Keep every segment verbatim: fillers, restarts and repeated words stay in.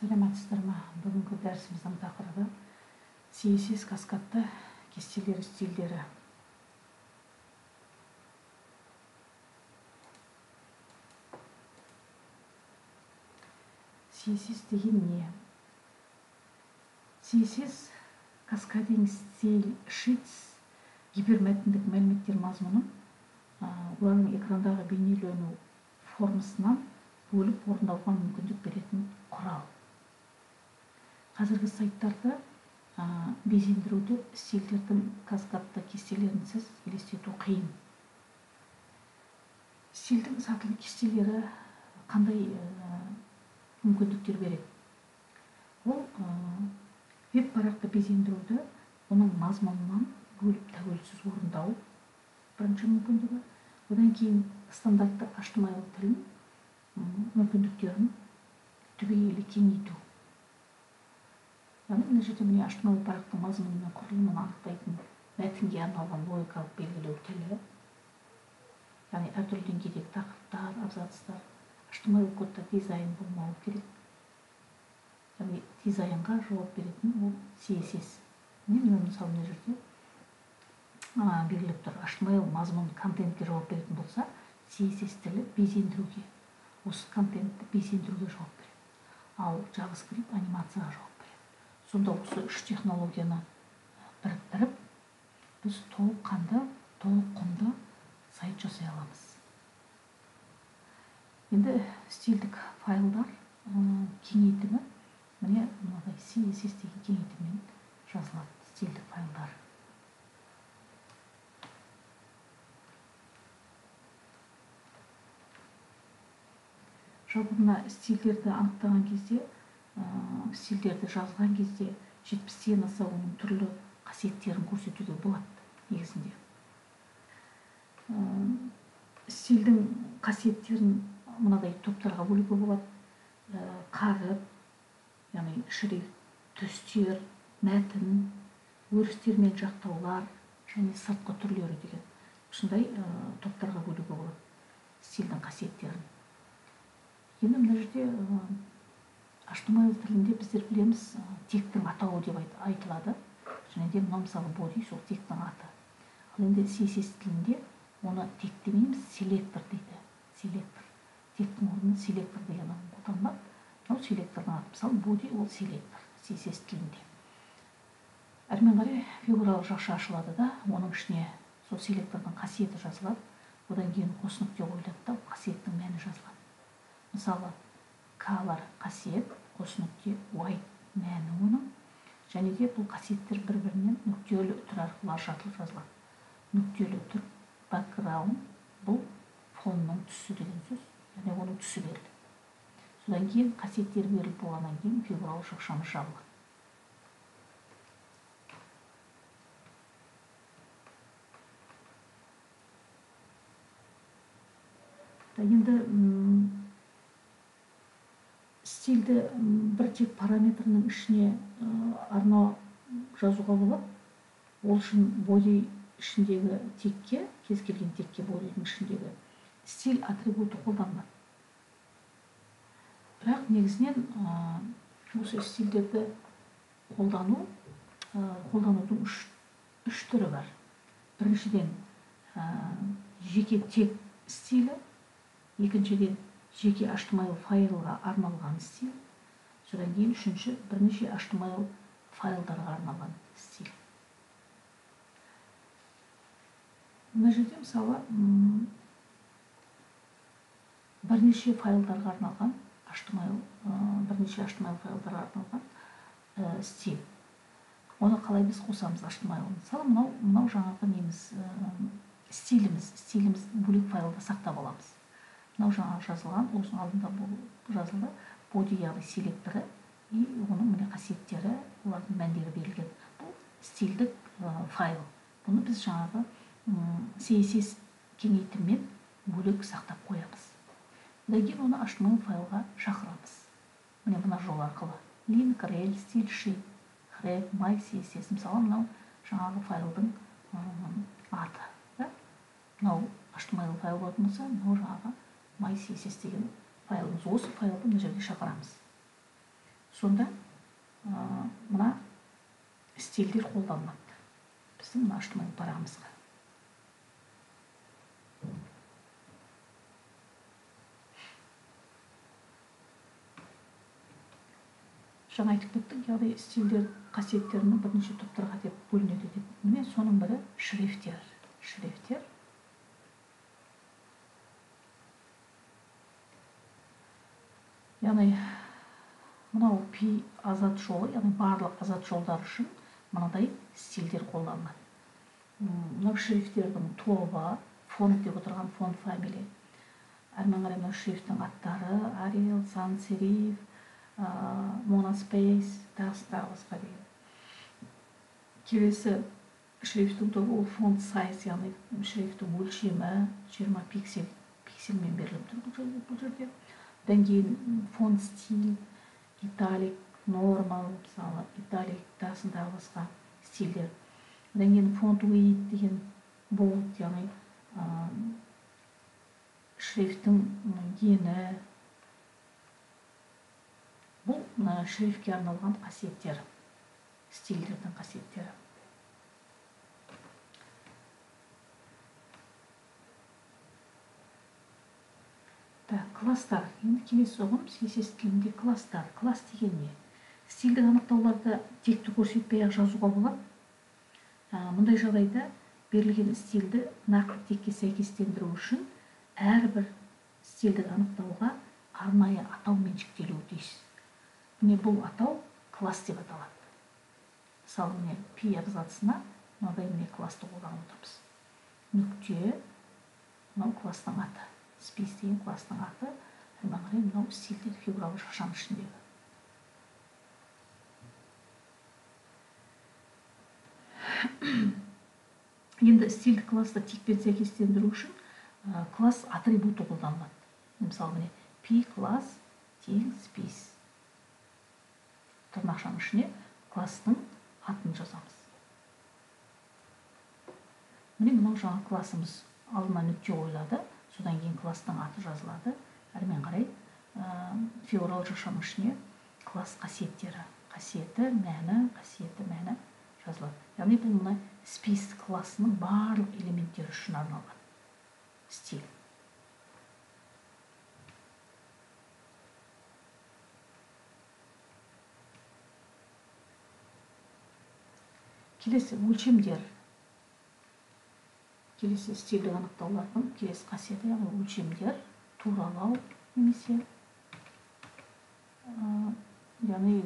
Саламатсыздар ма? Бүгінгі дәрісіміздің тақырыбы си эс эс каскадты кестелер стильдері. си эс эс деген не? си эс эс каскадинг стиль шитс гипермәтіндік мәліметтер мазмұнын олардың экрандағы бейнелену формасынан бөліп орындауға мүмкіндік беретін құрал. Қазіргі сайттарда безендіруді стильдердің каскадты кестелерінсіз елестету қиын. Стильдің сатылы кестелері қандай мүмкіндіктер береді? Ол веб парақты безендіруді оның мазмұнынан бөліп тәуелсіз орындау бірінші мүмкіндігі. Одан кейін стандартты эйч ти эм эль тілін мүмкіндіктерін түбегейлі кеңейту. Яғни мына жерде міне эйч ти эм эль парақтың мазмұны мен құрылымын анықтайтын мәтінге арналған логикалық белгілеу тілі. Яғни әртүрлі деңгейдегі тақырыптар, абзацтар, эйч ти эм эль кодта дизайн болмауы керек. Яғни дизайнға жауап беретін ол си эс эс. Міне мысалы мына жерде белгілеп тұр. эйч ти эм эль мазмұн контентке жауап беретін болса, си эс эс тілі безендіруге, осы контентті безендіруге жауап береді. Ал JavaScript анимацияға жауап береді. Сонда осы үш технологияны біріктіріп, біз толыққанды, толық құнды сайт жасай аламыз. Енді стильдік файлдар кеңейтімі міне мынадай си эс эс деген кеңейтіммен жазылады стильдік файлдар. Жалпы мына стильдерді анықтаған кезде, стильдерді жазған кезде жетпістен аса оның түрлі қасиеттерін көрсетуге болады негізінде. Стильдің қасиеттерін мынадай топтарға бөлуге болады. Қаріп, яғни шрифт, түстер, мәтін, өрістер мен жақтаулар және сыртқы түрлері деген осындай топтарға бөлуге болады стильдің қасиеттерін. Енді мына жерде эйч ти эм эль тілінде біздер білеміз тектің атауы деп айтылады. Және де мына мысалы body сол тектің аты. Ал енді си эс эс тілінде оны тек демейміз, селектор дейді. Селектор. Тектің орнына селектор деген қолданылады. Мынау селектордың аты. Мысалы body ол селектор си эс эс тілінде. Әрмен қарай фигуралық жақша ашылады да, оның ішіне сол селектордың қасиеті жазылады. Одан кейін қос нүкте қойылады да, қасиеттің мәні жазылады. Мысалы, color қасиет, қос нүкте, white мәні оның. Және де бұл қасиеттер бір-бірінен нүктелі үтір арқылы ажыратылып жазылады. Нүктелі үтір, background, бұл фонның түсі деген сөз. Яғни оның түсі берілді. Содан кейін қасиеттер беріліп болғаннан кейін фигуралық жақшамыз жабылады. Енді стильді бір тек параметрінің ішіне арна жазуға болады. Ол үшін body ішіндегі текке, кез келген текке body'дің ішіндегі стиль атрибуты қолданылады. Бірақ негізінен осы стильдерді қолдану, қолданудың үш түрі бар. Біріншіден жеке тек стилі, екіншіден жеке эйч ти эм эль файлға арналған стиль, содан кейін үшінші бірнеше эйч ти эм эль файлдарға арналған стиль. Мына жерде мысалы бірнеше файлдарға арналған эйч ти эм эль, бірнеше эйч ти эм эль файлдарға арналған стиль. Оны қалай біз қосамыз эйч ти эм эль? Мысалы мынау жаңағы неміз стиліміз, стиліміз бөлек файлда сақтап аламыз. Мынау жаңа жазылған, осының алдында жазылды body яғни селекторы и оның міне қасиеттері, олардың мәндері берілген. Бұл стильдік файл. Бұны біз жаңағы си эс эс кеңейтіммен бөлек сақтап қоямыз. Одан кейін оны эйч ти эм эль файлға шақырамыз. Міне мына жол арқылы. Link, rel, стиль, sheet, href, my си эс эс. Мысалы мынау жаңағы файлдың аты. Мынау эйч ти эм эль файл болатын болса, мынау жаңағы my си эс эс деген файлымыз. Осы файлды мына жерде шақырамыз. сонда мына стильдер қолданылады біздің мына HTML парағымызға. Жаңа айтып кеттік, яғни стильдер қасиеттерінің бірнеше топтарға деп бөлінеді деп. Міне соның бірі шрифтер. Шрифтер. Яғни мынау пи азат жолы, яғни барлық азат жолдар үшін мынадай стильдер қолданылады. Мынау шрифтердің тобы, фонт деп отырған фонт фамилия. Әрмен қарай мынау шрифттің аттары, Arial, sans serif, monospace, тағысы тағы басқа деген. Келесі шрифттің тобы ол фонт сайз, яғни шрифттің өлшемі жиырма пиксель, пиксельмен беріліп тұр бұл жерде. Одан кейін фонт стиль, италик, нормал, мысалы, италик, тағысын тағы басқа стильдер. Одан кейін фонт weight деген bold, яғни шрифттің ені. Бұл шрифтке арналған қасиеттер, стильдердің қасиеттері. Класстар. Енді келесі ұғым си эс эс тілінде класстар. Класс деген не? Стильдік анықтауларды текті көрсетпей-ақ жазуға болады. Мұндай жағдайда берілген стильді нақты текке сәйкестендіру үшін әрбір стильдік анықтауға арнайы атаумен жіктелуі тиіс. Міне бұл атау класс деп аталады. Мысалы, міне пи абзацына мынадай міне классты қолданып отырмыз. Нүкте, мынау класстың аты. Space деген класстың аты. Әрмен қарай мынау стильдер фигуралы шақшаның ішіндегі. Енді стильдік классты текпен сәйкестендіру үшін класс атрибуты қолданылады. Мысалы, міне p класс тең space. Тырнақшаның ішіне класстың атын жазамыз. Міне мынау жаңа классымыз алдына нүкте қойылады. Содан кейін класстың аты жазылады. Әрмен қарай фигуралы шақшаның ішіне класс қасиеттері, қасиеті, мәні, қасиеті, мәні жазылады. Яғни бұл мына space классының барлық элементтері үшін арналған стиль. Келесі өлшемдер. Келесі стильдік анықтаулардың келесі қасиеті, яғни өлшемдер, туралау немесе яғни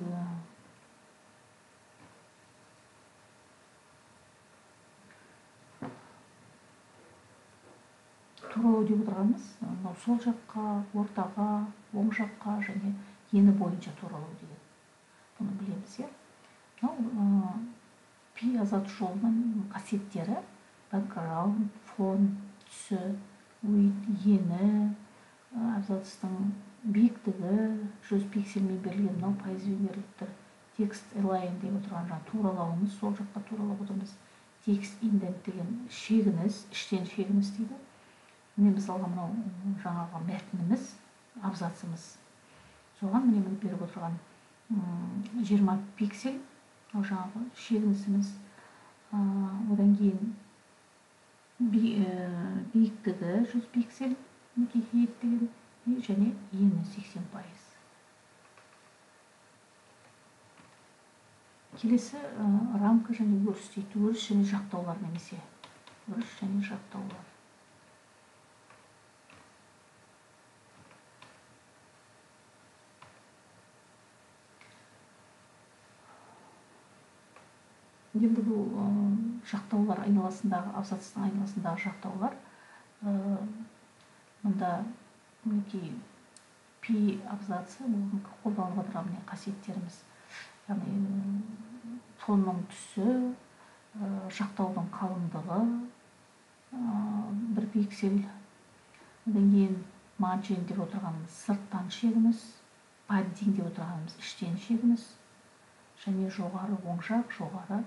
туралау деп отырғанымыз сол жаққа, ортаға, оң жаққа және ені бойынша туралау деген. Бұны білеміз, е? Мынау пи азат жолының қасиеттері background, фон, түсі, weight, ені, абзацтың биіктігі, жүз пиксельмен берілген, мынау пайызбен беріліп тұр. Текст align деп отырған жаңа туралауымыз, сол жаққа туралап отырмыз. Текст indent деген шегініс, іштен шегініс дейді. Міне мысалға мынау жаңағы мәтініміз, абзацымыз. Соған міне міне беріп отырған жиырма пиксель, жаңағы шегінісіміз. Одан кейін биіктігі жүз пиксель деген және ені сексен пайыз. Келесі рамка және өріс дейді. Өріс және жақтаулар немесе өріс және жақтаулар. Енді бұл жақтаулар айналасындағы, абзацтың айналасындағы жақтаулар. Мұнда мінекей пи абзацы қолданылып отырған қасиеттеріміз. Яғни фонның түсі, жақтаудың қалыңдығы, бір пиксель. Одан кейін margin деп отырғанымыз сырттан шегініс, padding деп отырғанымыз іштен шегініс, және жоғары оң жақ, жоғары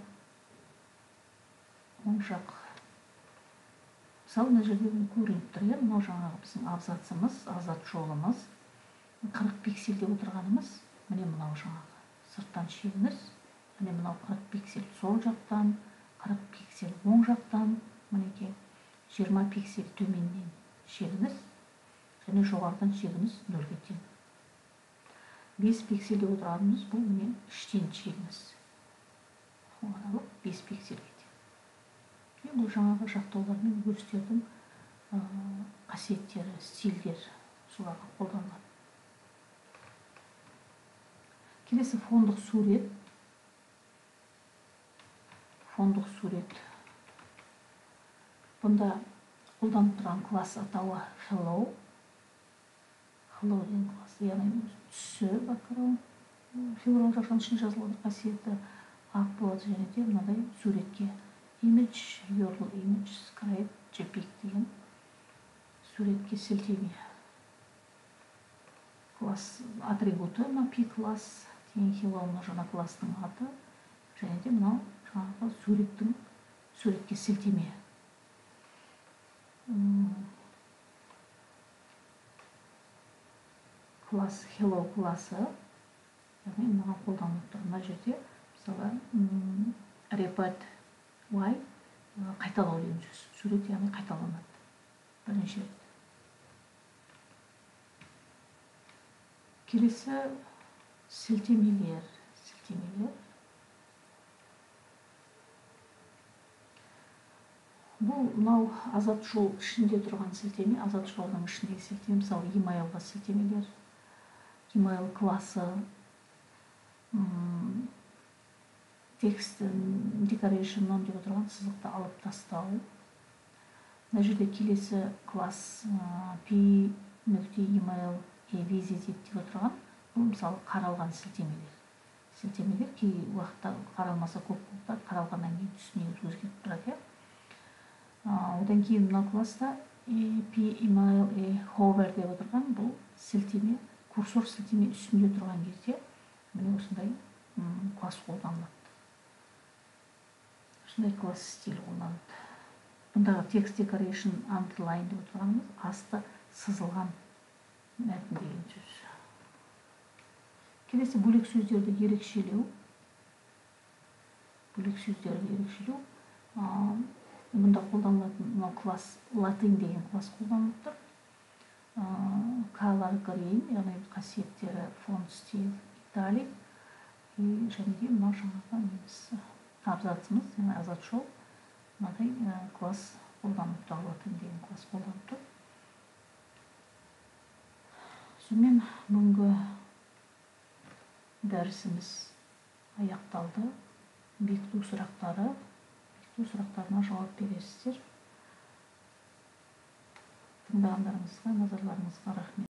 оң жақ. Мысалы, мына жерде көрініп тұр, мынау жаңағы біздің абзацымыз, азат жолымыз, қырық пиксель деп отырғанымыз, міне мынау жаңағы сырттан шегіңіз. Және мынау қырық пиксель сол жақтан, қырық пиксель оң жақтан, мінекей жиырма пиксель төменнен шегіңіз. Және жоғарыдан шегіңіз нөлге тең. бес пиксель деп отырғанымыз бұл міне іштен шегіңіз. Аралық бес пиксельге тең. Бұл жаңағы жақтаулар мен өрістердің қасиеттері, стильдер соларға қолданылады. Келесі фондық сурет. Фондық сурет. Бұнда қолданып тұрған класс атауы Hello. Hello деген класс. Яғни түсі бакырау. Фигуралық жақтан ішіне жазылған қасиеті ақ болады және де мынадай суретке image, U R L image, script, JPEG деген суретке сілтеме. Класс атрибуты P класс деген Hello жаңа класстың аты және де мынау жаңағы суреттің суретке сілтеме. Класс Hello классы, яғни мынаған қолданылып тұр. Мына жерде мысалы repeat y қайталау деген сөз. Сурет яғни қайталанады. Бірінші рет. Келесі сілтемелер, сілтемелер. Бұл мынау азат жол ішінде тұрған сілтеме, азат жолының ішіндегі сілтеме, мысалы email-ға сілтемелер, email классы, текст decoration non деп отырған сызықты алып тастау. Мына жерде келесі класс p.email visit деп отырған, бұл мысалы қаралған сілтемелер. Сілтемелер кей уақытта қаралмаса көп болса, қаралғаннан кейін түсіне өзгеріп тұрады. Одан кейін мына класста p.email hover деп отырған, бұл сілтеме, курсор сілтеме үстінде тұрған кезде міне осындай класс қолданылады. Осындай класс стиль қолданылады. Бұндағы text decoration underline деп отырғанымыз асты сызылған мәтін деген сөз. Келесі бөлек сөздерді ерекшелеу. Бөлек сөздерді ерекшелеу. Бұнда қолданылатын мынау класс латин деген класс қолданылып тұр. Color green, яғни қасиеттері font стиль италик. Және де мынау жаңағы неміз абзацымыз, яғни азат жол. Мынадай класс қолданылып тұр, латин деген класс қолданылып тұр. Сонымен бүгінгі дәрісіміз аяқталды. Бекіту сұрақтары, бекіту сұрақтарына жауап бересіздер. Тыңдағандарыңызға, назарларыңызға рахмет.